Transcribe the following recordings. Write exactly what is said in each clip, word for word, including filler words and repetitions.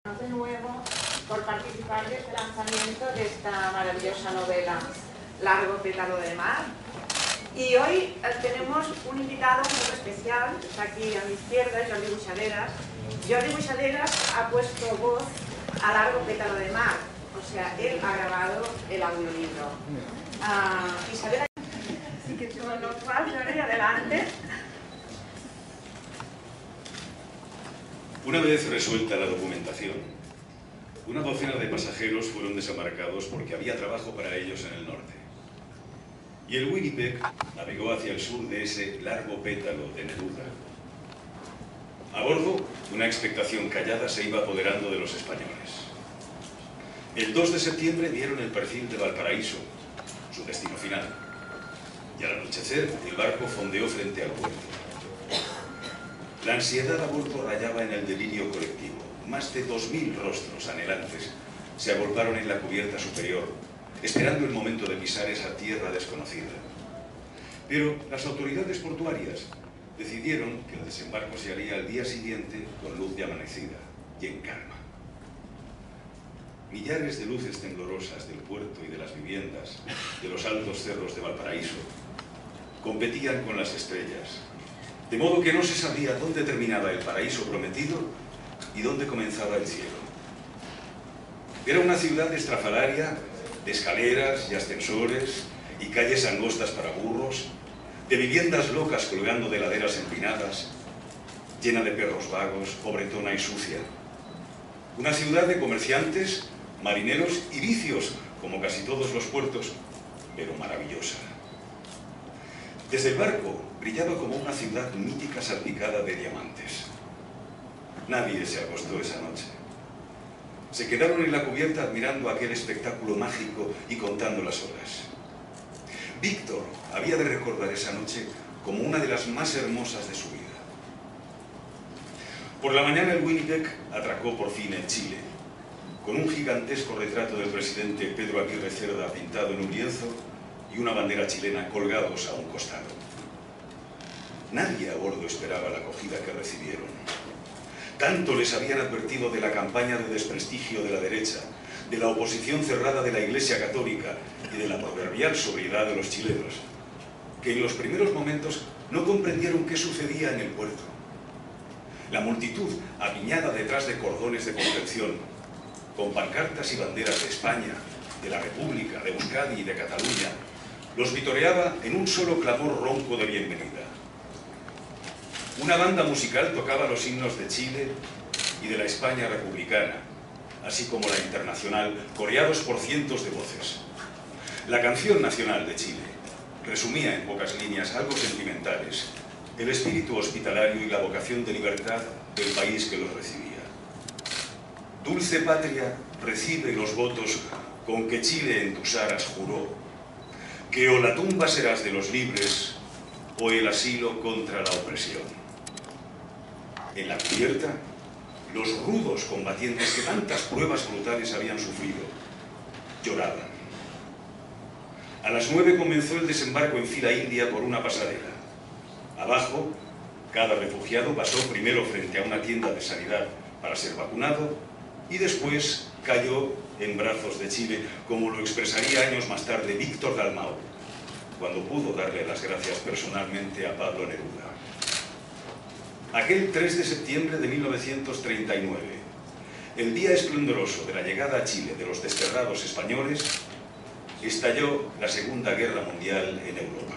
De nuevo por participar de este lanzamiento de esta maravillosa novela Largo pétalo de mar. Y hoy tenemos un invitado muy especial, está aquí a mi izquierda, Jordi Buixaderas. Jordi Buixaderas ha puesto voz a Largo pétalo de mar, o sea, él ha grabado el audiolibro. Uh, Isabel, así que con lo cual, Jordi, adelante. Una vez resuelta la documentación, una docena de pasajeros fueron desembarcados porque había trabajo para ellos en el norte. Y el Winnipeg navegó hacia el sur de ese largo pétalo de Neruda. A bordo, una expectación callada se iba apoderando de los españoles. El dos de septiembre vieron el perfil de Valparaíso, su destino final. Y al anochecer, el barco fondeó frente al puerto. La ansiedad a bordo rayaba en el delirio colectivo. Más de dos mil rostros anhelantes se agolparon en la cubierta superior, esperando el momento de pisar esa tierra desconocida. Pero las autoridades portuarias decidieron que el desembarco se haría al día siguiente con luz de amanecida y en calma. Millares de luces temblorosas del puerto y de las viviendas de los altos cerros de Valparaíso competían con las estrellas, de modo que no se sabía dónde terminaba el paraíso prometido y dónde comenzaba el cielo. Era una ciudad estrafalaria, de escaleras y ascensores y calles angostas para burros, de viviendas locas colgando de laderas empinadas, llena de perros vagos, pobretona y sucia. Una ciudad de comerciantes, marineros y vicios, como casi todos los puertos, pero maravillosa. Desde el barco brillaba como una ciudad mítica salpicada de diamantes. Nadie se acostó esa noche. Se quedaron en la cubierta admirando aquel espectáculo mágico y contando las horas. Víctor había de recordar esa noche como una de las más hermosas de su vida. Por la mañana el Winnipeg atracó por fin en Chile, con un gigantesco retrato del presidente Pedro Aguirre Cerda pintado en un lienzo y una bandera chilena colgados a un costado. Nadie a bordo esperaba la acogida que recibieron. Tanto les habían advertido de la campaña de desprestigio de la derecha, de la oposición cerrada de la Iglesia Católica y de la proverbial sobriedad de los chilenos, que en los primeros momentos no comprendieron qué sucedía en el puerto. La multitud, apiñada detrás de cordones de contención, con pancartas y banderas de España, de la República, de Euskadi y de Cataluña, los vitoreaba en un solo clamor ronco de bienvenida. Una banda musical tocaba los himnos de Chile y de la España republicana, así como la internacional, coreados por cientos de voces. La canción nacional de Chile resumía en pocas líneas, algo sentimentales, el espíritu hospitalario y la vocación de libertad del país que los recibía. Dulce patria, recibe los votos con que Chile en tus aras juró, que o la tumba serás de los libres o el asilo contra la opresión. En la cubierta, los rudos combatientes que tantas pruebas brutales habían sufrido, lloraban. A las nueve comenzó el desembarco en fila india por una pasarela. Abajo, cada refugiado pasó primero frente a una tienda de sanidad para ser vacunado y después cayó en brazos de Chile, como lo expresaría años más tarde Víctor Dalmau, cuando pudo darle las gracias personalmente a Pablo Neruda. Aquel tres de septiembre de mil novecientos treinta y nueve, el día esplendoroso de la llegada a Chile de los desterrados españoles, estalló la Segunda Guerra Mundial en Europa.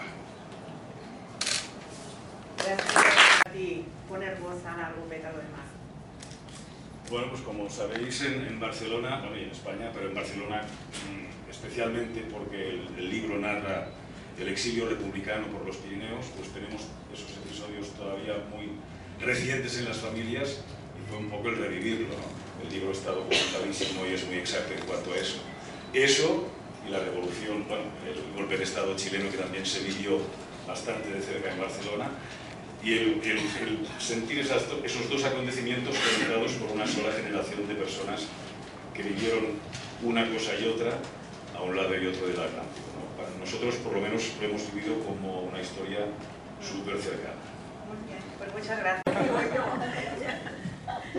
Gracias a ti poner voz a Largo pétalo de mar. Bueno, pues como sabéis, en, en Barcelona, bueno, y en España, pero en Barcelona mmm, especialmente porque el, el libro narra el exilio republicano por los Pirineos, pues tenemos esos episodios todavía muy recientes en las familias y fue un poco el revivirlo, ¿no? El libro está documentadísimo y es muy exacto en cuanto a eso. Eso y la revolución, bueno, el golpe de Estado chileno que también se vivió bastante de cerca en Barcelona, y el, el, el sentir esas, esos dos acontecimientos conectados por una sola generación de personas que vivieron una cosa y otra a un lado y otro del Atlántico, ¿no? Para nosotros, por lo menos, lo hemos vivido como una historia súper cercana. Muy bien, pues muchas gracias.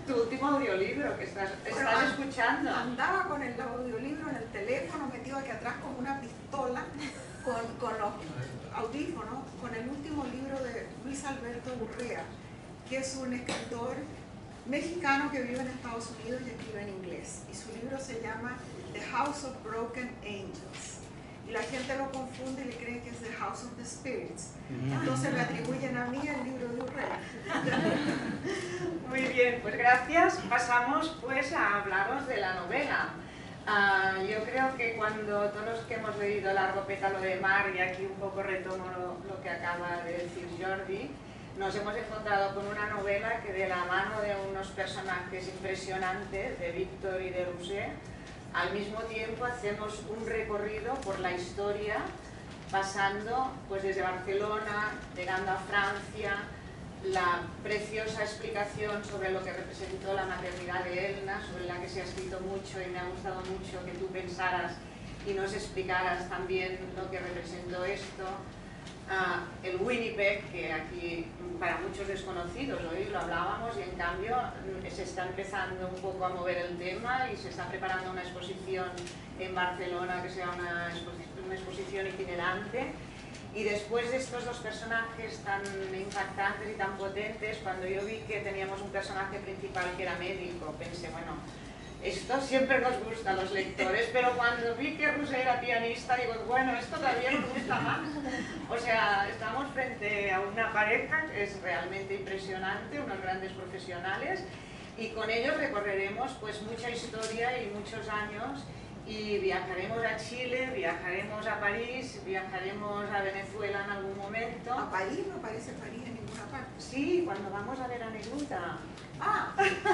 tu último audiolibro que estás, estás bueno, escuchando. Andaba con el audiolibro en el teléfono, metido aquí atrás como una pistola, con, con los audífonos, con el último libro de Luis Alberto Urrea, que es un escritor mexicano que vive en Estados Unidos y escribe en inglés. Y su libro se llama The House of Broken Angels. Y la gente lo confunde y le cree que es The House of the Spirits. Entonces me atribuyen a mí el libro de Urrea. Muy bien, pues gracias. Pasamos pues a hablaros de la novela. Uh, yo creo que cuando todos los que hemos leído Largo pétalo de mar, y aquí un poco retomo lo, lo que acaba de decir Jordi, nos hemos encontrado con una novela que de la mano de unos personajes impresionantes, de Víctor y de Rousset, al mismo tiempo hacemos un recorrido por la historia, pasando pues desde Barcelona, llegando a Francia, la preciosa explicación sobre lo que representó la maternidad de Elna, sobre la que se ha escrito mucho y me ha gustado mucho que tú pensaras y nos explicaras también lo que representó esto. Uh, el Winnipeg, que aquí para muchos desconocidos, hoy lo hablábamos y en cambio se está empezando un poco a mover el tema y se está preparando una exposición en Barcelona que sea una, exposi una exposición itinerante. Y después de estos dos personajes tan impactantes y tan potentes, cuando yo vi que teníamos un personaje principal que era médico, pensé, bueno, esto siempre nos gusta a los lectores, pero cuando vi que Rousset era pianista, digo, bueno, esto todavía nos gusta más. O sea, estamos frente a una pareja que es realmente impresionante, unos grandes profesionales, y con ellos recorreremos pues mucha historia y muchos años, y viajaremos a Chile, viajaremos a París, viajaremos a Venezuela en algún momento. ¿A París? No aparece París en ninguna parte. Sí, cuando vamos a ver a Neruda. Ah.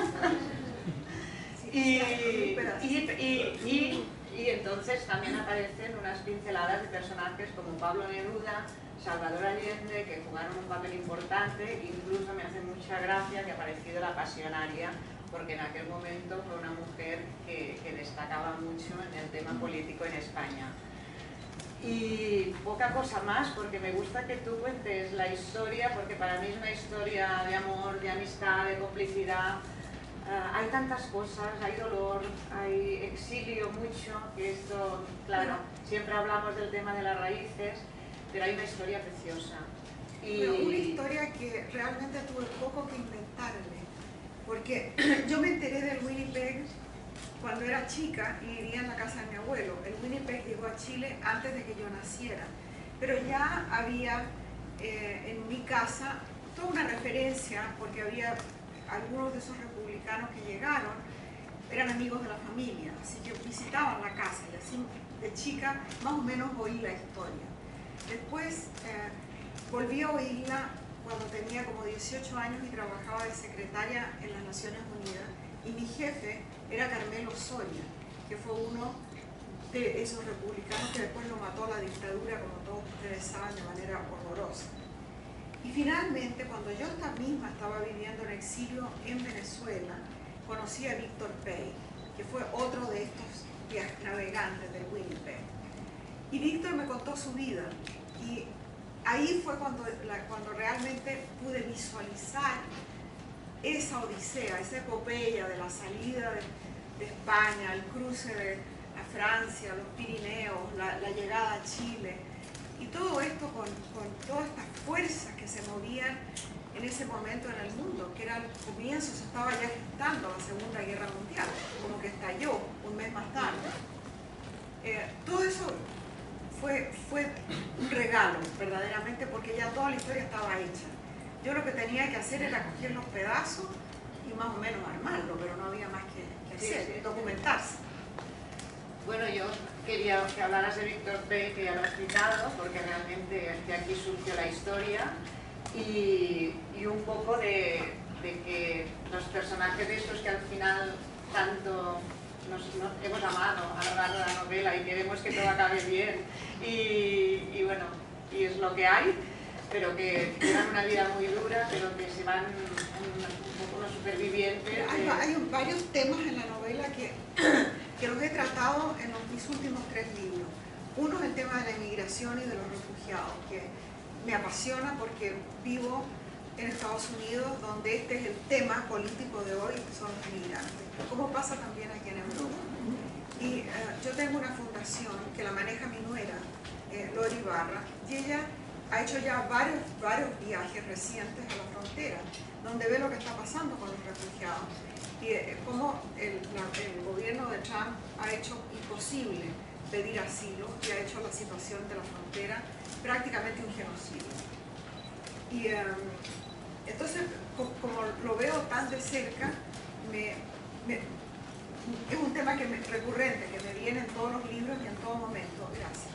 Y, y, y, y, y entonces también aparecen unas pinceladas de personajes como Pablo Neruda, Salvador Allende, que jugaron un papel importante. Incluso me hace mucha gracia que ha aparecido la Pasionaria, porque en aquel momento fue una mujer que, que destacaba mucho en el tema político en España. Y poca cosa más, porque me gusta que tú cuentes la historia, porque para mí es una historia de amor, de amistad, de complicidad. Uh, hay tantas cosas, hay dolor, hay exilio mucho, que esto, claro, siempre hablamos del tema de las raíces, pero hay una historia preciosa. Y pero una historia que realmente tuve poco que inventarle, porque yo me enteré del Winnipeg cuando era chica y vivía en la casa de mi abuelo. El Winnipeg llegó a Chile antes de que yo naciera, pero ya había eh, en mi casa toda una referencia, porque había algunos de esos republicanos que llegaron, eran amigos de la familia, así que visitaban la casa y así de chica más o menos oí la historia. Después eh, volví a oírla cuando tenía como dieciocho años y trabajaba de secretaria en las Naciones Unidas, y mi jefe era Carmelo Soria, que fue uno de esos republicanos que después lo mató la dictadura, como todos ustedes saben, de manera horrorosa. Y finalmente, cuando yo esta misma estaba viviendo en exilio en Venezuela, conocí a Víctor Pey, que fue otro de estos navegantes del Winnipeg. Y Víctor me contó su vida, y ahí fue cuando, la, cuando realmente pude visualizar esa odisea, esa epopeya de la salida de, de España, el cruce de a Francia, los Pirineos, la, la llegada a Chile, y todo esto con, con todas estas fuerzas que se movían en ese momento en el mundo, que era el comienzo, se estaba ya gestando la Segunda Guerra Mundial, como que estalló un mes más tarde. Eh, todo eso fue, fue un regalo, verdaderamente, porque ya toda la historia estaba hecha. Yo lo que tenía que hacer era coger los pedazos y más o menos armarlo, pero no había más que, que hacer, sí, sí, documentarse. Bueno, yo quería que hablaras de Víctor Pey, que ya lo has citado, porque realmente de aquí surgió la historia, y, y un poco de, de que los personajes de estos que al final tanto nos, nos hemos amado a lo largo de la novela y queremos que todo acabe bien, y, y bueno, y es lo que hay, pero que llevan una vida muy dura, pero que se van un, un poco los supervivientes. Hay, de... hay varios temas en la novela que, que los he tratado en los, mis últimos tres libros. Uno es el tema de la inmigración y de los refugiados, que me apasiona porque vivo en Estados Unidos, donde este es el tema político de hoy, que son los migrantes, como pasa también aquí en Europa. Y uh, yo tengo una fundación que la maneja mi nuera, eh, Lori Barra, y ella ha hecho ya varios, varios viajes recientes a la frontera, donde ve lo que está pasando con los refugiados y eh, cómo el, la, el gobierno de Trump ha hecho imposible pedir asilo y ha hecho la situación de la frontera prácticamente un genocidio. Y um, entonces, co como lo veo tan de cerca, me, me, es un tema que me, recurrente, que me viene en todos los libros y en todo momento. Gracias.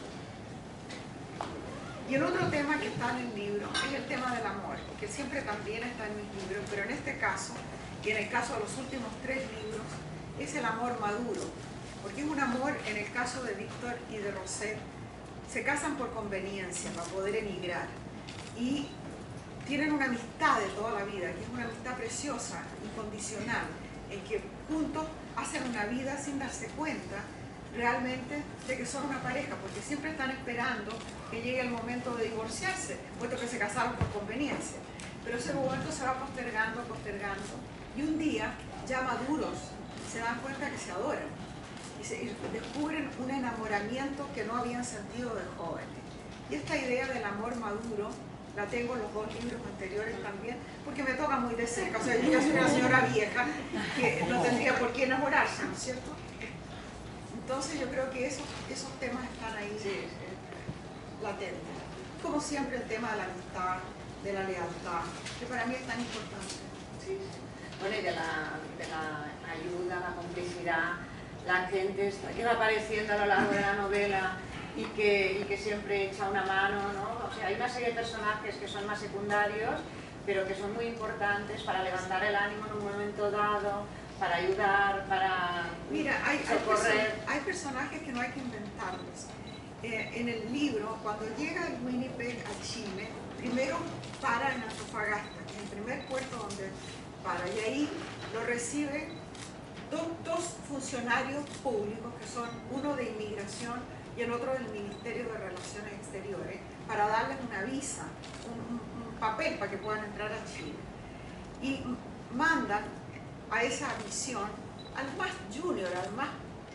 Y el otro tema que está en el libro es el tema del amor, que siempre también está en mis libros, pero en este caso, y en el caso de los últimos tres libros, es el amor maduro, porque es un amor, en el caso de Víctor y de Rosette, se casan por conveniencia, para poder emigrar, y tienen una amistad de toda la vida, que es una amistad preciosa, incondicional, en que juntos hacen una vida sin darse cuenta realmente de que son una pareja, porque siempre están esperando que llegue el momento de divorciarse, puesto que se casaron por conveniencia. Pero ese momento se va postergando, postergando, y un día, ya maduros, se dan cuenta que se adoran, y, se, y descubren un enamoramiento que no habían sentido de jóvenes. Y esta idea del amor maduro la tengo en los dos libros anteriores también, porque me toca muy de cerca. O sea, yo ya soy una señora vieja que no tendría por qué enamorarse, ¿no es cierto? Entonces yo creo que esos, esos temas están ahí sí, sí. latentes. Como siempre el tema de la amistad, de la lealtad, que para mí es tan importante. Sí. Bueno, y de la, de la ayuda, la complicidad, la gente que va apareciendo a lo largo de la novela y que, y que siempre echa una mano, ¿no? O sea, hay una serie de personajes que son más secundarios, pero que son muy importantes para levantar el ánimo en un momento dado, para ayudar, para Mira, hay, socorrer. Hay, perso hay personajes que no hay que inventarlos. Eh, en el libro, cuando llega el Winnipeg a Chile, primero para en Antofagasta, que es el primer puerto donde para, y ahí lo reciben dos, dos funcionarios públicos, que son uno de inmigración y el otro del Ministerio de Relaciones Exteriores, para darles una visa, un, un, un papel para que puedan entrar a Chile. Y mandan a esa misión al más junior, al más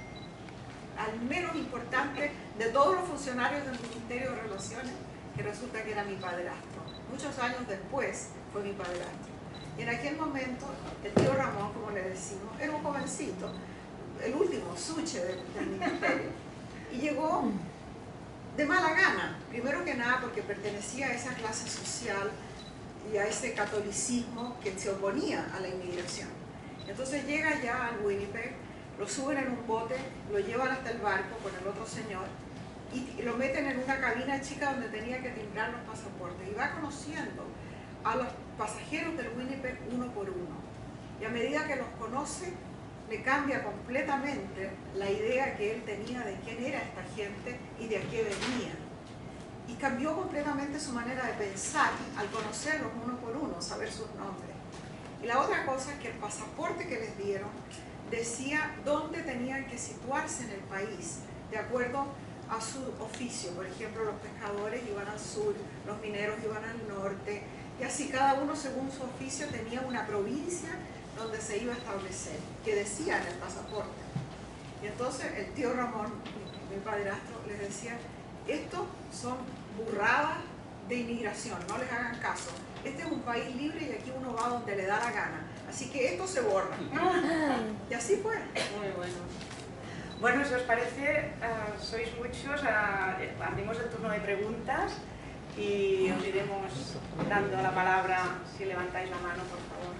al menos importante de todos los funcionarios del Ministerio de Relaciones, que resulta que era mi padrastro. Muchos años después fue mi padrastro. Y en aquel momento, el tío Ramón, como le decimos, era un jovencito, el último suche del, del ministerio. Y llegó de mala gana, primero que nada porque pertenecía a esa clase social y a ese catolicismo que se oponía a la inmigración. Entonces llega ya al Winnipeg, lo suben en un bote, lo llevan hasta el barco con el otro señor y lo meten en una cabina chica donde tenía que timbrar los pasaportes y va conociendo a los pasajeros del Winnipeg uno por uno. Y a medida que los conoce, le cambia completamente la idea que él tenía de quién era esta gente y de a qué venía. Y cambió completamente su manera de pensar al conocerlos uno por uno, saber sus nombres. Y la otra cosa es que el pasaporte que les dieron decía dónde tenían que situarse en el país, de acuerdo a su oficio. Por ejemplo, los pescadores iban al sur, los mineros iban al norte, y así cada uno según su oficio tenía una provincia donde se iba a establecer, que decía en el pasaporte. Y entonces el tío Ramón, mi padrastro, les decía, estos son burradas de inmigración, no les hagan caso. Este es un país libre y aquí uno va donde le da la gana. Así que esto se borra. Y así fue. Muy bueno. Bueno, si os parece, uh, sois muchos, uh, abrimos el turno de preguntas y os iremos dando la palabra si levantáis la mano, por favor.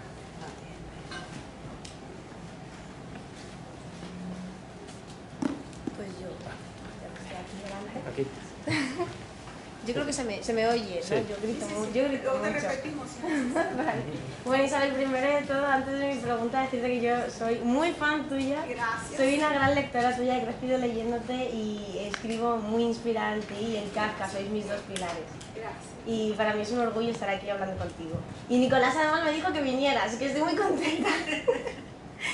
Pues yo, aquí. Yo creo que se me, se me oye, ¿no? Sí. Yo grito, sí, sí, sí. Yo grito mucho. Repetimos. Vale. Bueno, Isabel, primero de todo, antes de mi pregunta, decirte que yo soy muy fan tuya. Gracias. Soy una gran lectora tuya, he crecido leyéndote y escribo muy inspirada en ti y en Kafka, sois mis dos pilares. Gracias. Y para mí es un orgullo estar aquí hablando contigo. Y Nicolás además me dijo que viniera, así que estoy muy contenta.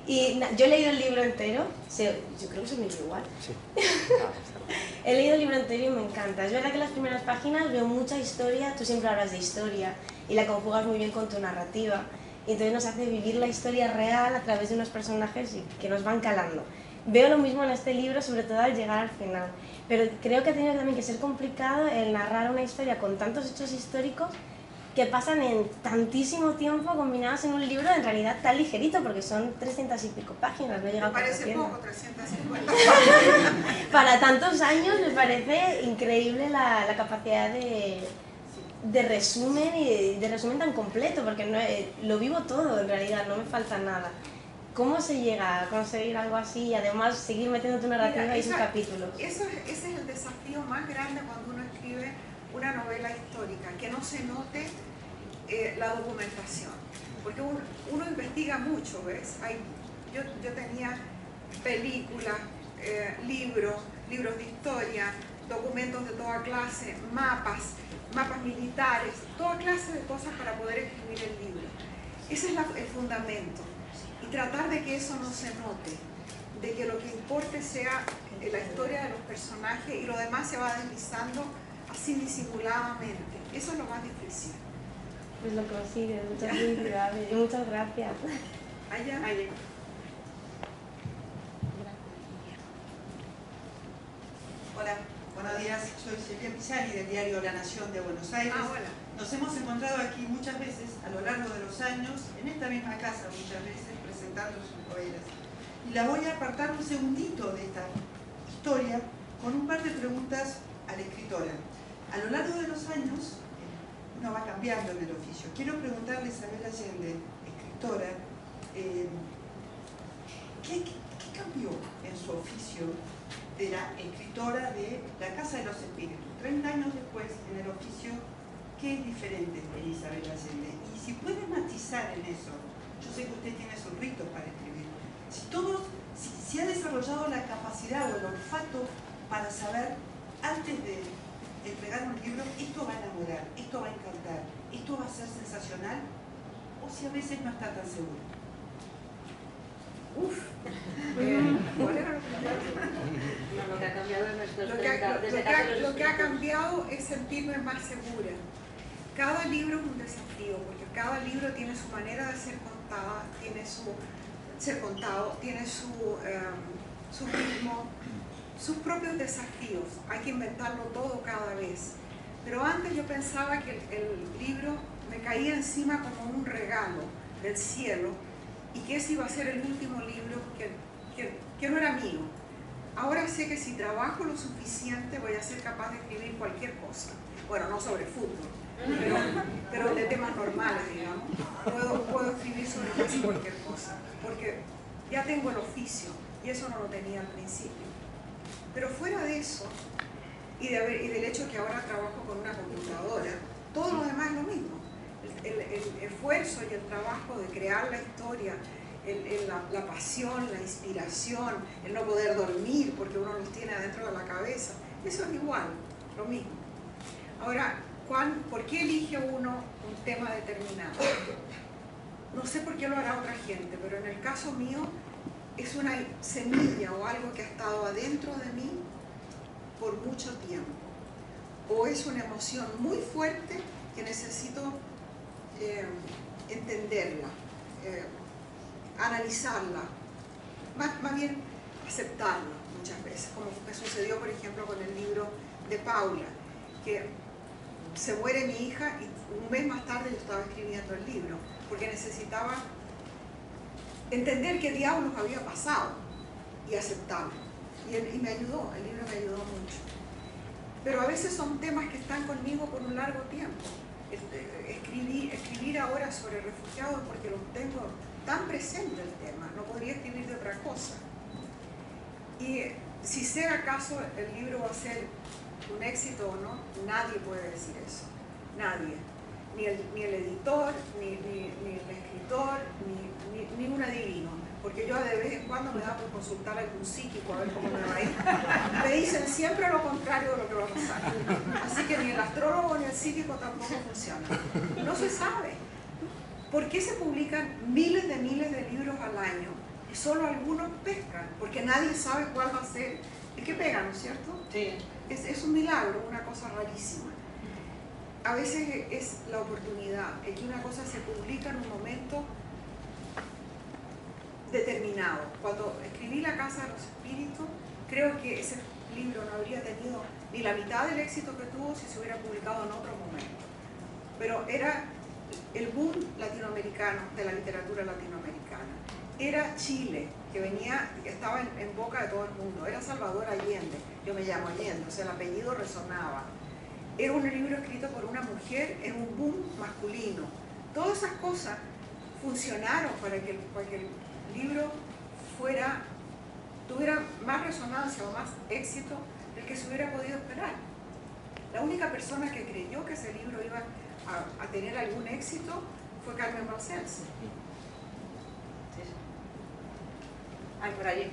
Y na, yo he leído el libro entero, se, yo creo que se me dio igual. Sí. He leído el libro entero y me encanta. Es verdad que en las primeras páginas veo mucha historia, tú siempre hablas de historia y la conjugas muy bien con tu narrativa. Y entonces nos hace vivir la historia real a través de unos personajes que nos van calando. Veo lo mismo en este libro, sobre todo al llegar al final. Pero creo que ha tenido también que ser complicado el narrar una historia con tantos hechos históricos que pasan en tantísimo tiempo combinados en un libro en realidad tan ligerito, porque son trescientas y pico páginas, no llega a Me parece cuatrocientas. poco, trescientas cincuenta. Para tantos años me parece increíble la, la capacidad de, de resumen y de, de resumen tan completo, porque no, eh, lo vivo todo en realidad, no me falta nada. ¿Cómo se llega a conseguir algo así y además seguir metiendo tu narrativa Mira, y sus esa- capítulos? Eso, es- ese es el desafío más grande cuando uno escribe una novela histórica, que no se note eh, la documentación. Porque uno, uno investiga mucho, ¿ves? Hay, yo, yo tenía películas, eh, libros, libros de historia, documentos de toda clase, mapas, mapas militares, toda clase de cosas para poder escribir el libro. Ese es la- el fundamento. Y tratar de que eso no se note, de que lo que importe sea la historia de los personajes y lo demás se va deslizando así disimuladamente. Eso es lo más difícil. Pues lo consigues, muchas felicidades y muchas gracias. Allá. Allí. Hola, buenos días. Soy Silvia Pisani del diario La Nación de Buenos Aires. Ah, hola. Nos hemos encontrado aquí muchas veces a lo largo de los años, en esta misma casa muchas veces, presentando sus novelas. Y la voy a apartar un segundito de esta historia con un par de preguntas a la escritora. A lo largo de los años, uno va cambiando en el oficio. Quiero preguntarle a Isabel Allende, escritora, eh, ¿qué, qué, ¿qué cambió en su oficio de la escritora de La Casa de los Espíritus? treinta años después, en el oficio, ¿qué es diferente en Isabel Allende? Y si puede matizar en eso, yo sé que usted tiene sus ritos para escribir, si todos, si, si ha desarrollado la capacidad o el olfato para saber, antes de entregar un libro, esto va a enamorar, esto va a encantar, esto va a ser sensacional, o si a veces no está tan seguro. Uf. Eh, ¿cuál era lo que- No, lo que ha cambiado en nuestros Lo que, ha, treinta, lo desde que Casa ha- de los lo que ha Espíritus. cambiado es sentirme más segura. Cada libro es un desafío, porque cada libro tiene su manera de ser contada, tiene su ser contado, tiene su, eh, su ritmo, sus propios desafíos. Hay que inventarlo todo cada vez. Pero antes yo pensaba que el, el libro me caía encima como un regalo del cielo y que ese iba a ser el último libro que, que, que no era mío. Ahora sé que si trabajo lo suficiente voy a ser capaz de escribir cualquier cosa. Bueno, no sobre fútbol, pero, pero de temas normales, digamos. Puedo, puedo escribir sobre casi cualquier cosa, porque ya tengo el oficio y eso no lo tenía al principio. Pero fuera de eso, y, de haber, y del hecho que ahora trabajo con una computadora, todo lo demás es lo mismo. El, el, el esfuerzo y el trabajo de crear la historia, el, el, la, la pasión, la inspiración, el no poder dormir porque uno los tiene adentro de la cabeza, eso es igual, lo mismo. Ahora, ¿cuál, ¿por qué elige uno un tema determinado? No sé por qué lo hará otra gente, pero en el caso mío es una semilla o algo que ha estado adentro de mí por mucho tiempo. O es una emoción muy fuerte que necesito eh, entenderla, eh, analizarla, más, más bien aceptarla muchas veces, como me sucedió por ejemplo con el libro de Paula, que se muere mi hija y un mes más tarde yo estaba escribiendo el libro, porque necesitaba entender qué diablos había pasado y aceptarlo. Y, él, y me ayudó, el libro me ayudó mucho. Pero a veces son temas que están conmigo por un largo tiempo. Escribir, escribir ahora sobre refugiados porque los tengo tan presente el tema, no podría escribir de otra cosa. Y si sea acaso el libro va a ser un éxito o no, nadie puede decir eso, nadie. Ni el, ni el editor, ni, ni, ni el escritor, ni, ni, ni un adivino. Porque yo de vez en cuando me da por consultar a algún psíquico a ver cómo me va a ir. Me dicen siempre lo contrario de lo que va a pasar. Así que ni el astrólogo ni el psíquico tampoco funcionan. No se sabe. ¿Por qué se publican miles de miles de libros al año y solo algunos pescan, porque nadie sabe cuál va a ser el que pega, ¿no es cierto? Sí. Es, es un milagro, una cosa rarísima. A veces es la oportunidad, el que una cosa se publica en un momento determinado. Cuando escribí La Casa de los Espíritus, creo que ese libro no habría tenido ni la mitad del éxito que tuvo si se hubiera publicado en otro momento. Pero era el boom latinoamericano, de la literatura latinoamericana. Era Chile, que venía, que estaba en, en boca de todo el mundo. Era Salvador Allende, yo me llamo Allende, o sea, el apellido resonaba. Era un libro escrito por una mujer en un boom masculino. Todas esas cosas funcionaron para que el, para que el libro fuera, tuviera más resonancia o más éxito del que se hubiera podido esperar. La única persona que creyó que ese libro iba a, a tener algún éxito fue Carmen Balcells. Ay, por allí.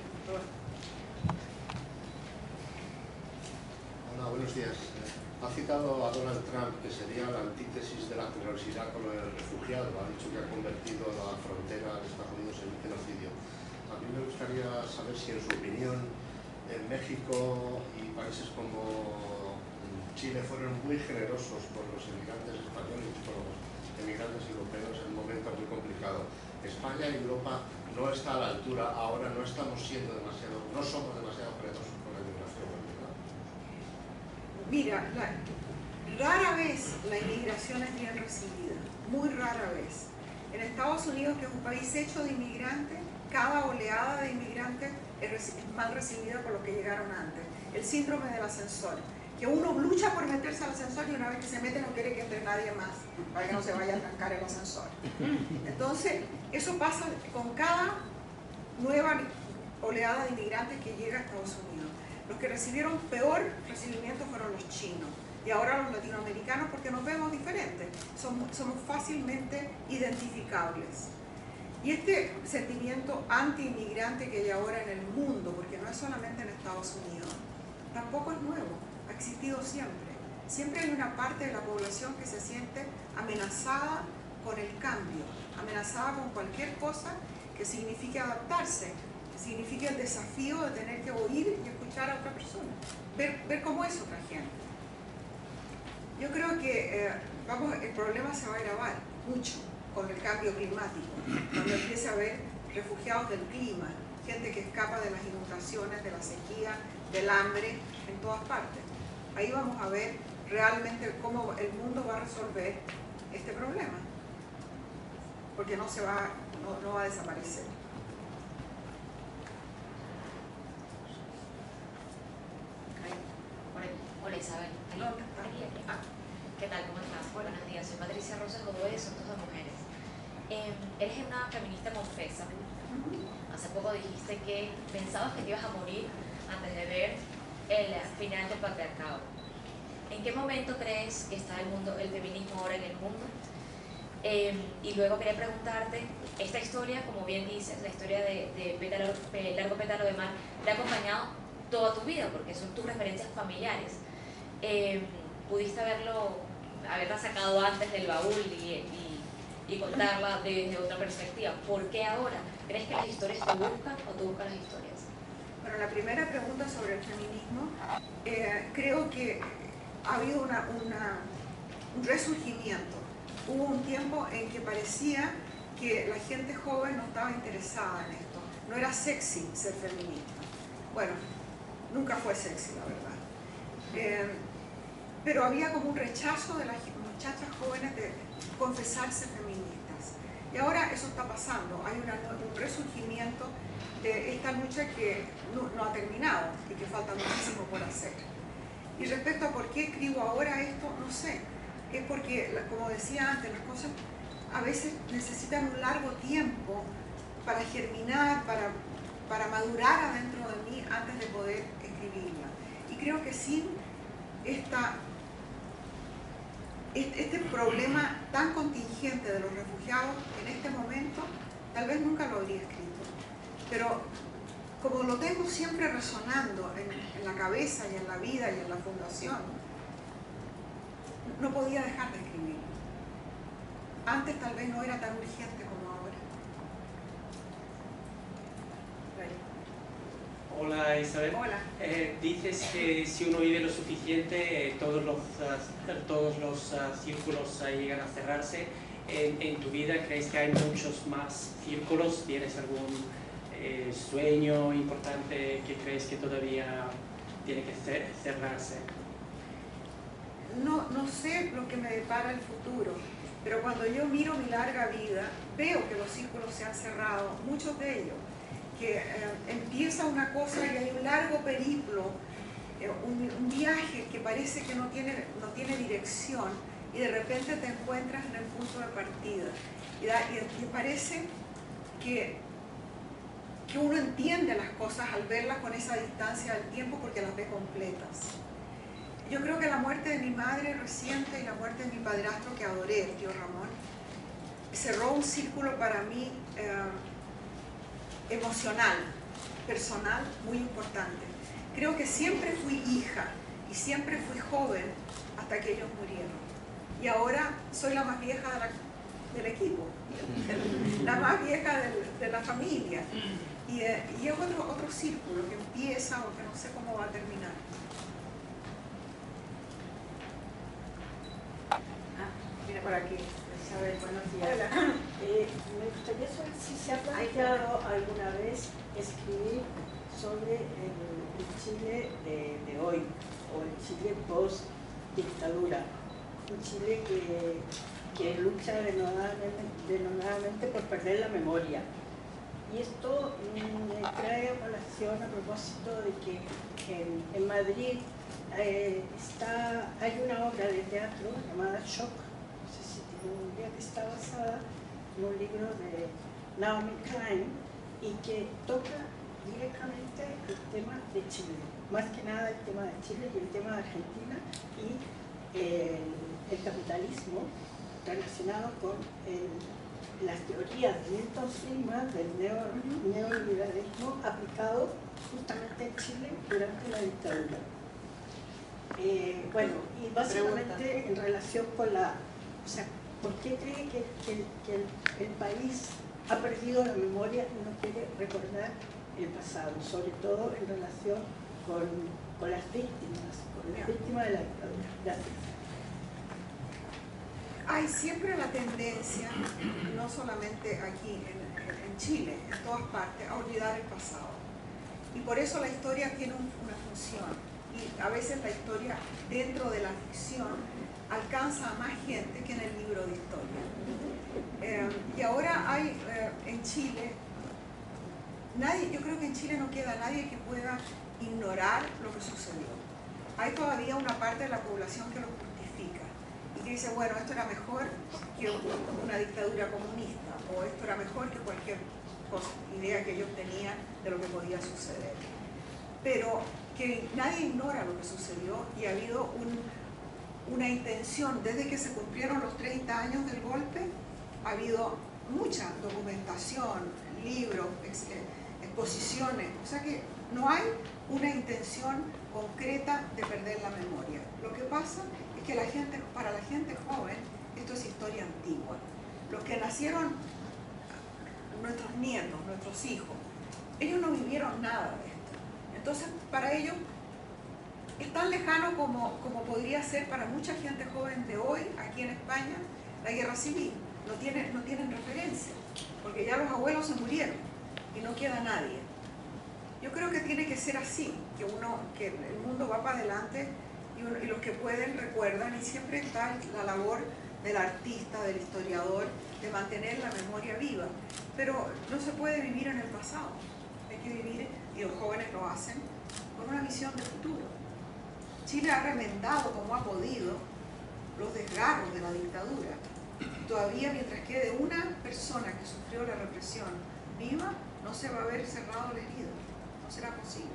Hola, buenos días. Ha citado a Donald Trump, que sería la antítesis de la generosidad con el refugiado. Ha dicho que ha convertido la frontera de Estados Unidos en un genocidio. A mí me gustaría saber si, en su opinión, en México y países como Chile fueron muy generosos con los inmigrantes españoles y con los inmigrantes europeos en un momento muy complicado. España y Europa no está a la altura, ahora no estamos siendo demasiado, no somos demasiado generosos con la inmigración, ¿verdad? Mira, la, rara vez la inmigración es bien recibida, muy rara vez. En Estados Unidos, que es un país hecho de inmigrantes, cada oleada de inmigrantes es, es mal recibida por los que llegaron antes. El síndrome del ascensor, que uno lucha por meterse al ascensor y una vez que se mete no quiere que entre nadie más, para que no se vaya a trancar el ascensor. Entonces, eso pasa con cada nueva oleada de inmigrantes que llega a Estados Unidos. Los que recibieron peor recibimiento fueron los chinos y ahora los latinoamericanos, porque nos vemos diferentes, somos, somos fácilmente identificables. Y este sentimiento anti-inmigrante que hay ahora en el mundo, porque no es solamente en Estados Unidos, tampoco es nuevo, ha existido siempre. Siempre hay una parte de la población que se siente amenazada con el cambio, amenazada con cualquier cosa que signifique adaptarse, que signifique el desafío de tener que oír y escuchar a otra persona, ver, ver cómo es otra gente. Yo creo que eh, vamos, el problema se va a agravar mucho con el cambio climático, cuando empiece a haber refugiados del clima, gente que escapa de las inundaciones, de la sequía, del hambre, en todas partes. Ahí vamos a ver realmente cómo el mundo va a resolver este problema, porque no se va, no, no va a desaparecer. Hola Isabel. Ahí. No, Aquí, aquí. Ah, ¿qué tal? ¿Cómo estás? Buenos días. Soy Patricia Rosa Godoy, son dos mujeres. Eh, eres una feminista confesa. Hace poco dijiste que pensabas que te ibas a morir antes de ver el final del patriarcado. ¿En qué momento crees que está el mundo, el feminismo ahora en el mundo? Eh, y luego quería preguntarte, esta historia, como bien dices, la historia de, de pétalo, Largo Pétalo de Mar, te ha acompañado toda tu vida, porque son tus referencias familiares. Eh, ¿Pudiste haberlo, haberla sacado antes del baúl y, y, y contarla desde otra perspectiva? ¿Por qué ahora? ¿Crees que las historias te buscan o tú buscas las historias? Bueno, la primera pregunta sobre el feminismo, eh, creo que ha habido una, una, un resurgimiento. Hubo un tiempo en que parecía que la gente joven no estaba interesada en esto. No era sexy ser feminista. Bueno, nunca fue sexy, la verdad. Eh, pero había como un rechazo de las muchachas jóvenes de confesarse feministas. Y ahora eso está pasando. Hay una, un resurgimiento de esta lucha que no, no ha terminado y que falta muchísimo por hacer. Y respecto a por qué escribo ahora esto, no sé. Es porque, como decía antes, las cosas a veces necesitan un largo tiempo para germinar, para, para madurar adentro de mí antes de poder escribirla. Y creo que sin esta, este, este problema tan contingente de los refugiados en este momento, tal vez nunca lo habría escrito. Pero como lo tengo siempre resonando en, en la cabeza y en la vida y en la fundación, no podía dejar de escribir. Antes tal vez no era tan urgente como ahora. Hola Isabel. Hola. Eh, dices que si uno vive lo suficiente, eh, todos los, uh, todos los uh, círculos uh, llegan a cerrarse. En, en tu vida, ¿crees que hay muchos más círculos? ¿Tienes algún eh, sueño importante que crees que todavía tiene que cer cerrarse? No, no sé lo que me depara el futuro, pero cuando yo miro mi larga vida, veo que los círculos se han cerrado, muchos de ellos, que eh, empieza una cosa y hay un largo periplo, eh, un, un viaje que parece que no tiene, no tiene dirección, y de repente te encuentras en el punto de partida. Y, da, y, y parece que, que uno entiende las cosas al verlas con esa distancia del tiempo porque las ve completas. Yo creo que la muerte de mi madre reciente y la muerte de mi padrastro que adoré, el tío Ramón, cerró un círculo para mí eh, emocional, personal, muy importante. Creo que siempre fui hija y siempre fui joven hasta que ellos murieron. Y ahora soy la más vieja de la, del equipo, la más vieja del, de la familia. Y, eh, y es otro, otro círculo que empieza o que no sé cómo va a terminar. Ah, mira por aquí. Isabel, buenos días. Hola. Eh, me gustaría saber si se ha planteado alguna vez escribir sobre el, el Chile de, de hoy, o el Chile post-dictadura. Un Chile que, que lucha denodadamente, denodadamente por perder la memoria. Y esto me trae a colación a propósito de que en, en Madrid eh, está, hay una obra de teatro llamada Shock, no sé si tiene un día, que está basada en un libro de Naomi Klein y que toca directamente el tema de Chile, más que nada el tema de Chile y el tema de Argentina y el, el capitalismo relacionado con el, las teorías de Milton Friedman del neo, neoliberalismo aplicado justamente en Chile durante la dictadura. Eh, bueno, y básicamente Pregunta. en relación con la, o sea, ¿por qué cree que, que, que el, el país ha perdido la memoria y no quiere recordar el pasado, sobre todo en relación con, con las víctimas, con las víctimas de la dictadura? Gracias. Hay siempre la tendencia, no solamente aquí en, en Chile, en todas partes, a olvidar el pasado. Y por eso la historia tiene un, una función. Y a veces la historia dentro de la ficción alcanza a más gente que en el libro de historia. Eh, y ahora hay eh, en Chile, nadie, yo creo que en Chile no queda nadie que pueda ignorar lo que sucedió. Hay todavía una parte de la población que lo justifica y que dice, bueno, esto era mejor que una dictadura comunista, o esto era mejor que cualquier cosa, idea que ellos tenían de lo que podía suceder. Pero que nadie ignora lo que sucedió y ha habido un, una intención, desde que se cumplieron los treinta años del golpe, ha habido mucha documentación, libros, ex, exposiciones, o sea que no hay una intención concreta de perder la memoria. Lo que pasa es que la gente, para la gente joven, esto es historia antigua. Los que nacieron, nuestros nietos, nuestros hijos, ellos no vivieron nada de esto. Entonces, para ellos, es tan lejano como, como podría ser para mucha gente joven de hoy, aquí en España, la guerra civil. No tienen, no tienen referencia, porque ya los abuelos se murieron y no queda nadie. Yo creo que tiene que ser así, que, uno, que el mundo va para adelante y, uno, y los que pueden recuerdan, y siempre está la labor del artista, del historiador, de mantener la memoria viva. Pero no se puede vivir en el pasado, hay que vivir, y los jóvenes lo hacen, con una visión de futuro. Chile ha remendado como ha podido los desgarros de la dictadura. Todavía mientras quede una persona que sufrió la represión viva, no se va a ver cerrado la herida, no será posible.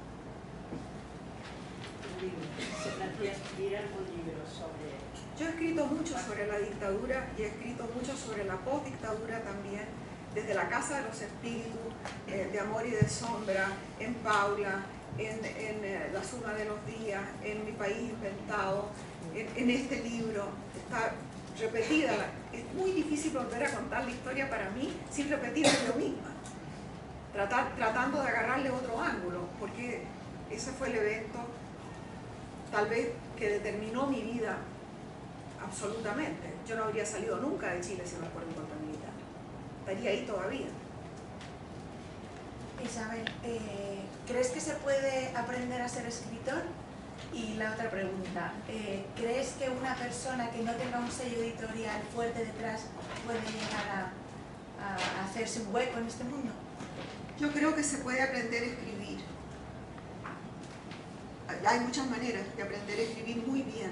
¿Se plantea escribir algún libro sobre...? Yo he escrito mucho sobre la dictadura y he escrito mucho sobre la postdictadura también, desde La Casa de los Espíritus, eh, de Amor y de Sombra, en Paula, en, en eh, La Suma de los Días, en Mi País Inventado, en, en este libro. Está repetida, es muy difícil volver a contar la historia para mí sin repetir yo misma, Tratar, tratando de agarrarle otro ángulo, porque ese fue el evento tal vez que determinó mi vida absolutamente. Yo no habría salido nunca de Chile sin el acuerdo contra militar. Estaría ahí todavía. Isabel, eh, ¿crees que se puede aprender a ser escritor? Y la otra pregunta, eh, ¿crees que una persona que no tenga un sello editorial fuerte detrás puede llegar a, a hacerse un hueco en este mundo? Yo creo que se puede aprender a escribir. Hay muchas maneras de aprender a escribir muy bien.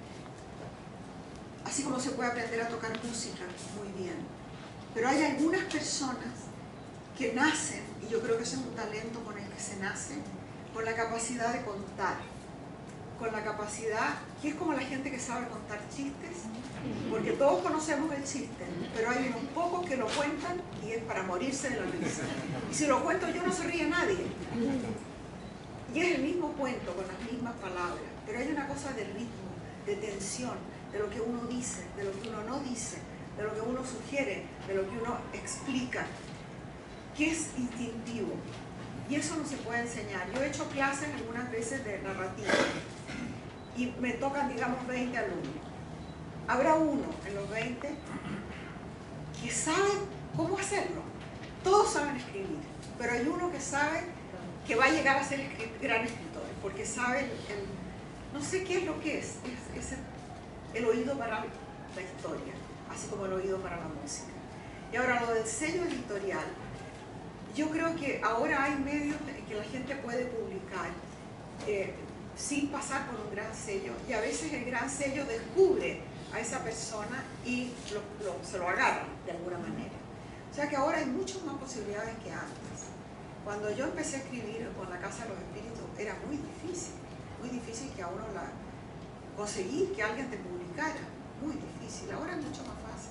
Así como se puede aprender a tocar música muy bien. Pero hay algunas personas que nacen, y yo creo que ese es un talento con el que se nace, con la capacidad de contar. Con la capacidad, que es como la gente que sabe contar chistes, porque todos conocemos el chiste, pero hay unos pocos que lo cuentan y es para morirse de la risa. Y si lo cuento yo no se ríe nadie. Y es el mismo cuento, con las mismas palabras, pero hay una cosa de ritmo, de tensión, de lo que uno dice, de lo que uno no dice, de lo que uno sugiere, de lo que uno explica, que es instintivo. Y eso no se puede enseñar. Yo he hecho clases algunas veces de narrativa y me tocan, digamos, veinte alumnos. Habrá uno en los veinte que sabe cómo hacerlo. Todos saben escribir, pero hay uno que sabe que va a llegar a ser gran escritor, porque sabe el, el, no sé qué es lo que es, es, es el, el oído para la historia, así como el oído para la música. Y ahora lo del sello editorial, yo creo que ahora hay medios en que la gente puede publicar eh, sin pasar por un gran sello, y a veces el gran sello descubre a esa persona y lo, lo, se lo agarra de alguna manera. O sea que ahora hay muchas más posibilidades que antes. Cuando yo empecé a escribir con La Casa de los Espíritus era muy difícil, muy difícil que a uno la conseguir que alguien te publicara, muy difícil. Ahora es mucho más fácil.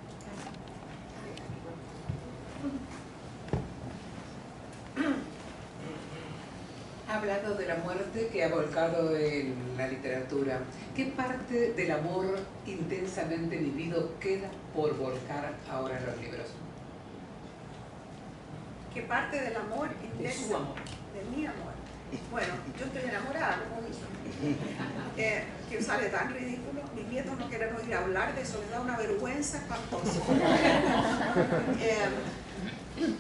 Ha hablado de la muerte que ha volcado en la literatura. ¿Qué parte del amor intensamente vivido queda por volcar ahora en los libros? ¿Qué parte del amor intenso? De su amor. De mi amor. Bueno, yo estoy enamorada, como dice. Eh, que sale tan ridículo. Mis nietos no quieren oír hablar de eso, les da una vergüenza espantosa. eh,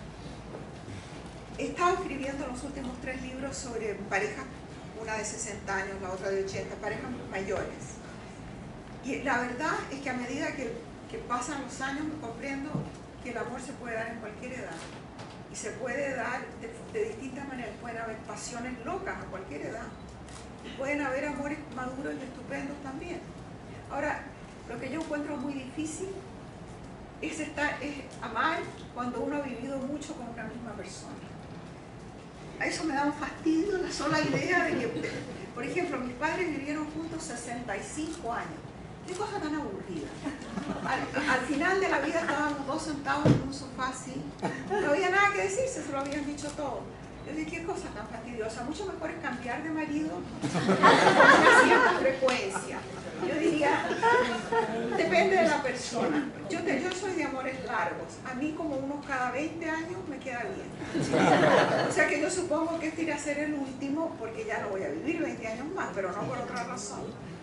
He estado escribiendo los últimos tres libros sobre parejas, una de sesenta años, la otra de ochenta, parejas mayores. Y la verdad es que a medida que, que pasan los años me comprendo que el amor se puede dar en cualquier edad. Y se puede dar de, de distintas maneras. Pueden haber pasiones locas a cualquier edad. Y pueden haber amores maduros y estupendos también. Ahora, lo que yo encuentro muy difícil es, estar, es amar cuando uno ha vivido mucho con una misma persona. A eso me da un fastidio la sola idea de que, por ejemplo, mis padres vivieron juntos sesenta y cinco años. Qué cosa tan aburrida. Al, al final de la vida estábamos dos sentados en un sofá así. No había nada que decirse, se lo habían dicho todo. Yo dije, qué cosa tan fastidiosa. Mucho mejor es cambiar de marido con una cierta frecuencia. Yo diría, depende de la persona. Yo, te, yo soy de amores largos. A mí como unos cada veinte años me queda bien. O sea que yo supongo que este irá a ser el último porque ya no voy a vivir veinte años más, pero no por otra razón.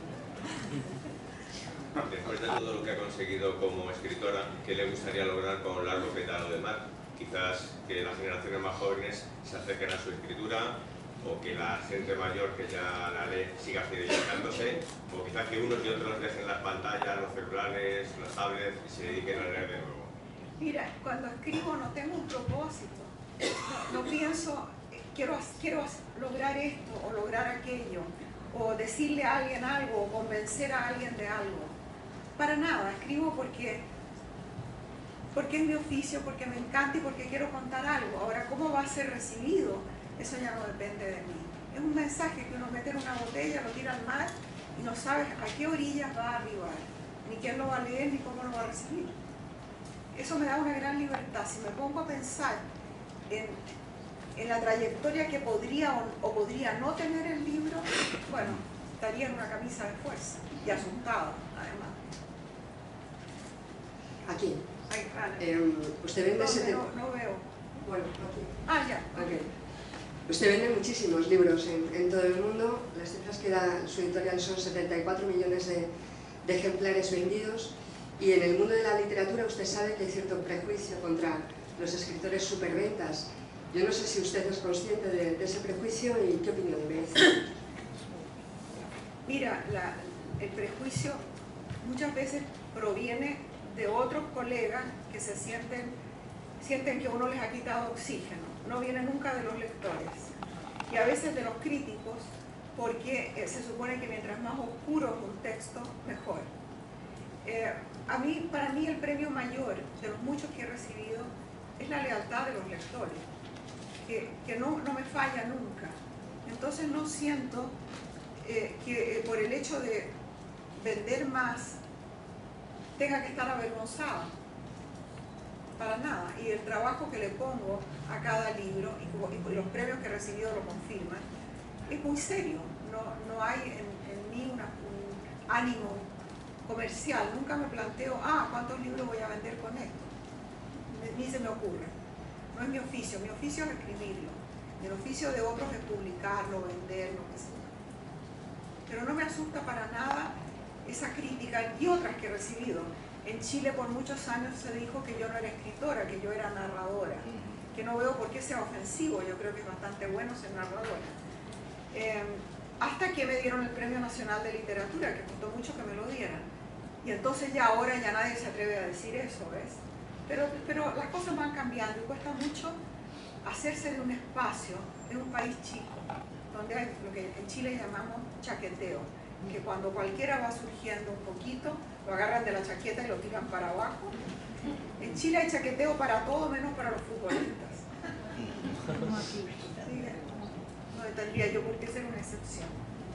Después de todo lo que ha conseguido como escritora, ¿qué le gustaría lograr con Largo Pétalo de Mar? Quizás que las generaciones más jóvenes se acerquen a su escritura, o que la gente mayor que ya la lee siga fidelizándose, o quizás que unos y otros dejen las pantallas, los celulares, los tablets y se dediquen a leer de nuevo. Mira, cuando escribo no tengo un propósito, no, no pienso, quiero, quiero lograr esto o lograr aquello, o decirle a alguien algo, o convencer a alguien de algo. Para nada, escribo porque, porque es mi oficio, porque me encanta y porque quiero contar algo. Ahora, ¿cómo va a ser recibido? Eso ya no depende de mí. Es un mensaje que uno mete en una botella, lo tira al mar y no sabes a qué orillas va a arribar, ni quién lo va a leer, ni cómo lo va a recibir. Eso me da una gran libertad. Si me pongo a pensar en, en la trayectoria que podría o, o podría no tener el libro, bueno, estaría en una camisa de fuerza y asustada, además. Aquí. Ay, vale. Eh, usted vende no, ese no, no veo. Bueno, aquí. Ah, ya. Okay. Usted vende muchísimos libros en, en todo el mundo. Las cifras que da su editorial son setenta y cuatro millones de, de ejemplares vendidos. Y en el mundo de la literatura usted sabe que hay cierto prejuicio contra los escritores superventas. Yo no sé si usted es consciente de, de ese prejuicio y qué opinión merece. Mira, la, el prejuicio muchas veces proviene de otros colegas que se sienten, sienten que uno les ha quitado oxígeno. No viene nunca de los lectores. Y a veces de los críticos, porque eh, se supone que mientras más oscuro es un texto, mejor. Eh, a mí, para mí el premio mayor de los muchos que he recibido es la lealtad de los lectores, que, que no, no me falla nunca. Entonces no siento eh, que eh, por el hecho de vender más tenga que estar avergonzada, para nada. Y el trabajo que le pongo a cada libro y, y los premios que he recibido lo confirman, es muy serio. No, no hay en, en mí una, un ánimo comercial. Nunca me planteo, ah, ¿cuántos libros voy a vender con esto? Ni se me ocurre. No es mi oficio. Mi oficio es escribirlo. El oficio de otros es publicarlo, venderlo, qué sé yo. Pero no me asusta para nada esa crítica y otras que he recibido. En Chile por muchos años se dijo que yo no era escritora, que yo era narradora, que no veo por qué sea ofensivo. Yo creo que es bastante bueno ser narradora. Eh, hasta que me dieron el Premio Nacional de Literatura, que costó mucho que me lo dieran. Y entonces ya ahora ya nadie se atreve a decir eso, ¿ves? Pero, pero las cosas van cambiando y cuesta mucho hacerse de un espacio en un país chico, donde hay lo que en Chile llamamos chaqueteo, que cuando cualquiera va surgiendo un poquito, lo agarran de la chaqueta y lo tiran para abajo. En Chile hay chaqueteo para todo menos para los futbolistas. Sí, no tendría yo por qué ser una excepción.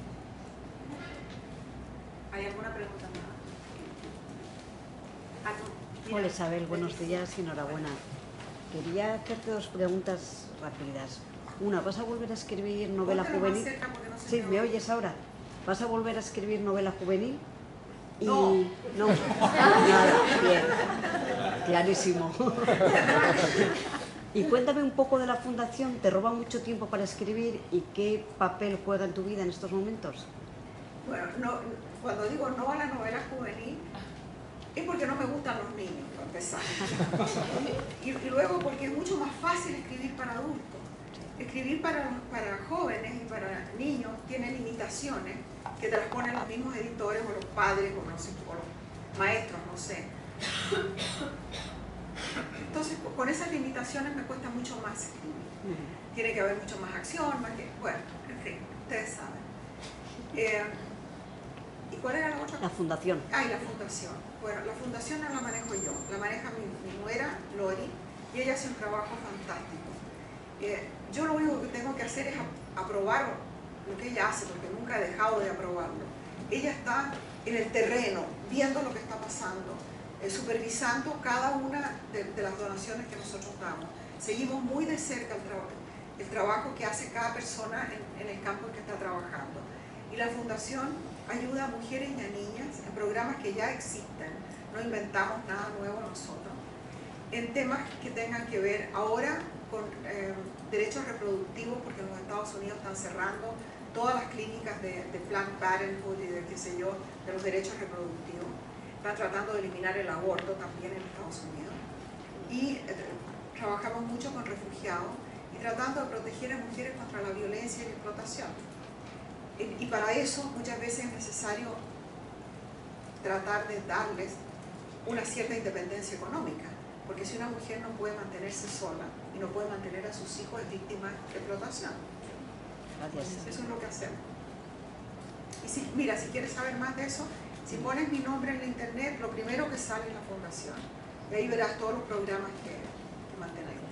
¿Hay alguna pregunta más? Hola Isabel, buenos días y enhorabuena. Quería hacerte dos preguntas rápidas. Una, ¿vas a volver a escribir novela juvenil? Sí, ¿me oyes ahora? ¿Vas a volver a escribir novela juvenil? Y... No. No. Nada, bien. Clarísimo. Y cuéntame un poco de la fundación. ¿Te roba mucho tiempo para escribir y qué papel juega en tu vida en estos momentos? Bueno, no, cuando digo no a la novela juvenil, es porque no me gustan los niños, para empezar. Y, y luego porque es mucho más fácil escribir para adultos. Escribir para, para jóvenes y para niños tiene limitaciones que te las ponen los mismos editores o los padres o, no sé, o los maestros, no sé. Entonces, con esas limitaciones me cuesta mucho más escribir. Tiene que haber mucho más acción, más que... Bueno, en fin, ustedes saben. Eh, ¿Y cuál era la otra? La fundación. Ah, y la fundación. Bueno, la fundación no la manejo yo, la maneja mi, mi nuera, Lori, y ella hace un trabajo fantástico. Eh, yo lo único que tengo que hacer es aprobar lo que ella hace, porque nunca he dejado de aprobarlo. Ella está en el terreno, viendo lo que está pasando, eh, supervisando cada una de, de las donaciones que nosotros damos. Seguimos muy de cerca el, tra el trabajo que hace cada persona en, en el campo en que está trabajando. Y la fundación ayuda a mujeres y a niñas en programas que ya existen, no inventamos nada nuevo nosotros, en temas que tengan que ver ahora con eh, derechos reproductivos, porque en los Estados Unidos están cerrando todas las clínicas de, de Planned Parenthood y de qué sé yo, de los derechos reproductivos. Están tratando de eliminar el aborto también en Estados Unidos. Y eh, trabajamos mucho con refugiados y tratando de proteger a mujeres contra la violencia y la explotación. Y para eso muchas veces es necesario tratar de darles una cierta independencia económica, porque si una mujer no puede mantenerse sola y no puede mantener a sus hijos, es víctima de explotación. Gracias. Eso es lo que hacemos. Y si, mira, si quieres saber más de eso, si pones mi nombre en la internet, lo primero que sale es la fundación. Y ahí verás todos los programas que, que mantenemos.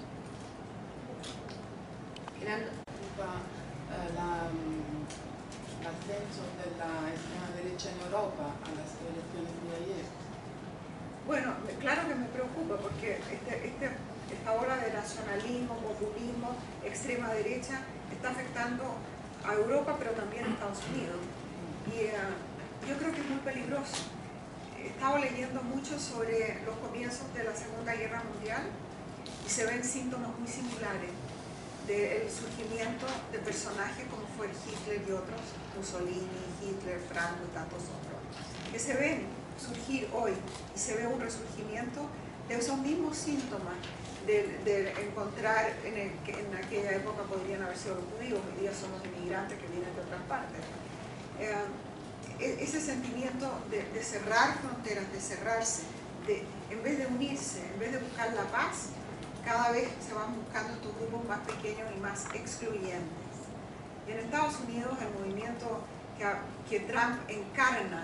Mirando uh, la... ascenso de la extrema derecha en Europa a las elecciones de ayer? Bueno, claro que me preocupa porque este, este, esta ola de nacionalismo, populismo, extrema derecha está afectando a Europa pero también a Estados Unidos. Y uh, yo creo que es muy peligroso. He estado leyendo mucho sobre los comienzos de la Segunda Guerra Mundial y se ven síntomas muy similares del surgimiento de personajes como fue Hitler y otros, Mussolini, Hitler, Franco y tantos otros, que se ven surgir hoy y se ve un resurgimiento de esos mismos síntomas de, de encontrar, en, el, que en aquella época podrían haber sido los judíos, hoy día son los inmigrantes que vienen de otras partes. Eh, ese sentimiento de, de cerrar fronteras, de cerrarse, de, en vez de unirse, en vez de buscar la paz, cada vez se van buscando estos grupos más pequeños y más excluyentes. Y en Estados Unidos el movimiento que, que Trump encarna,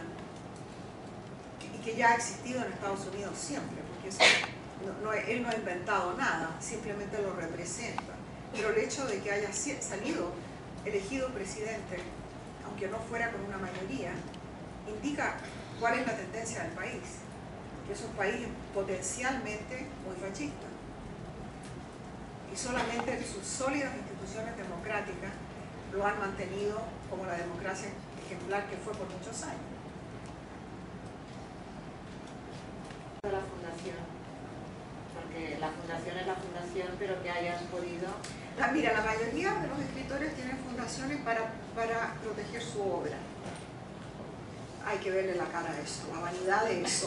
y que ya ha existido en Estados Unidos siempre, porque eso, no, no, él no ha inventado nada, simplemente lo representa. Pero el hecho de que haya salido elegido presidente, aunque no fuera con una mayoría, indica cuál es la tendencia del país, que es un país potencialmente muy fascista. Y solamente sus sólidas instituciones democráticas lo han mantenido como la democracia ejemplar que fue por muchos años. La fundación, porque la fundación es la fundación, pero que hayas podido... La, mira, la mayoría de los escritores tienen fundaciones para, para proteger su obra. Hay que verle la cara a eso, la vanidad de eso.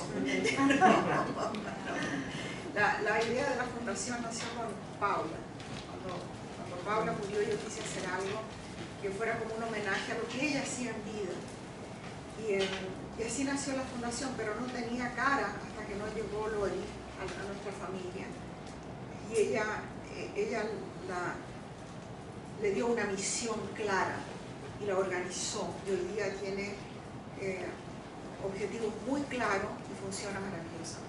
La, la idea de la fundación nació con Paula. Cuando, cuando Paula murió, yo quise hacer algo que fuera como un homenaje a lo que ella hacía en vida. Y, eh, y así nació la fundación, pero no tenía cara hasta que no llegó Lori a, a nuestra familia. Y ella, eh, ella la, le dio una misión clara y la organizó. Y hoy día tiene eh, objetivos muy claros y funciona maravillosamente.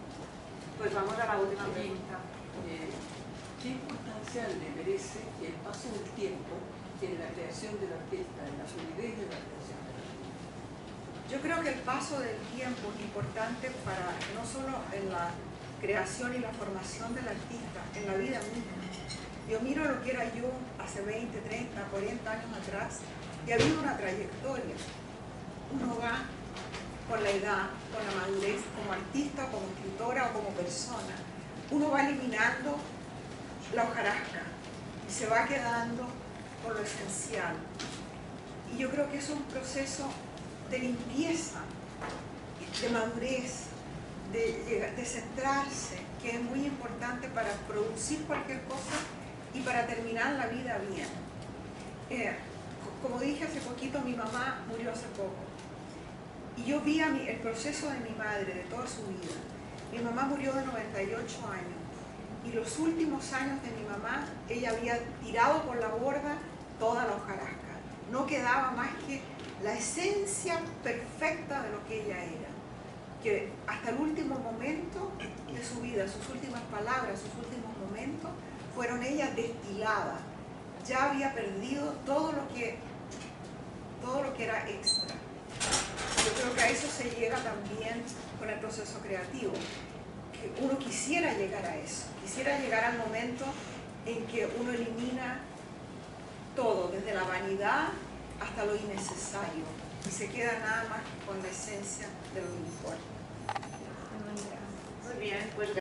Pues vamos a la última pregunta. Eh, ¿Qué importancia le merece el paso del tiempo en la creación de la orquesta, en la solidez de la creación de la orquesta? Yo creo que el paso del tiempo es importante para, no solo en la creación y la formación del artista, en la vida misma. Yo miro lo que era yo hace veinte, treinta, cuarenta años atrás y ha habido una trayectoria. Uno va con la edad, con la madurez, como artista, como escritora o como persona, uno va eliminando la hojarasca y se va quedando con lo esencial. Y yo creo que es un proceso de limpieza, de madurez, de, de centrarse, que es muy importante para producir cualquier cosa y para terminar la vida bien. Eh, como dije hace poquito, mi mamá murió hace poco. Y yo vi a mi, el proceso de mi madre, de toda su vida. Mi mamá murió de noventa y ocho años. Y los últimos años de mi mamá, ella había tirado por la borda toda la hojarasca. No quedaba más que la esencia perfecta de lo que ella era. Que hasta el último momento de su vida, sus últimas palabras, sus últimos momentos, fueron ella destiladas. Ya había perdido todo lo que, todo lo que era extra. Yo creo que a eso se llega también con el proceso creativo, que uno quisiera llegar a eso, quisiera llegar al momento en que uno elimina todo, desde la vanidad hasta lo innecesario, y se queda nada más con la esencia de lo uniforme. Muy bien, pues